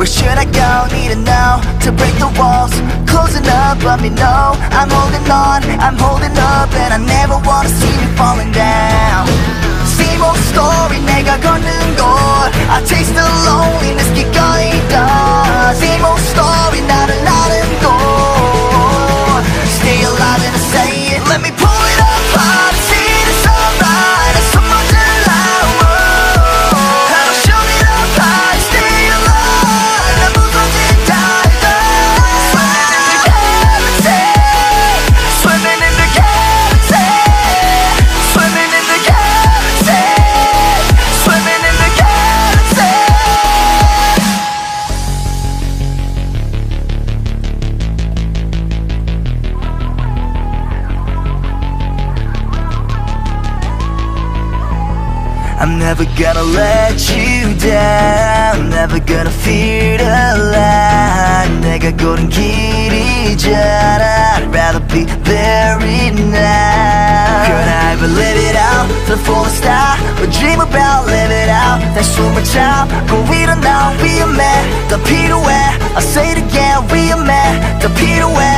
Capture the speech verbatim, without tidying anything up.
Where should I go? Need to know. To break the walls, closing up, let me know. I'm holding on, I'm holding up, and I never wanna see me falling down. Same old story, 내가 걷는 곳. I taste the loneliness, 기꺼이 더. Same old story, 나를 나는 곳. Stay alive and I say it. Let me pull it apart and see the sunlight. It's so much alive. I don't show me the light. Stay alive. 나 무서워진 tiger. Swimming in the galaxy. Swimming in the galaxy. Swimming in the galaxy. I'm never gonna let you down. Never gonna fear the light. 내가 고른 길이잖아. I'd rather be buried now. Could I ever live it out to the fullest style? Or dream about live it out. 내 숨을 참고 일어나 위험해. 더 필요해. I say it again. 위험해. 더 필요해.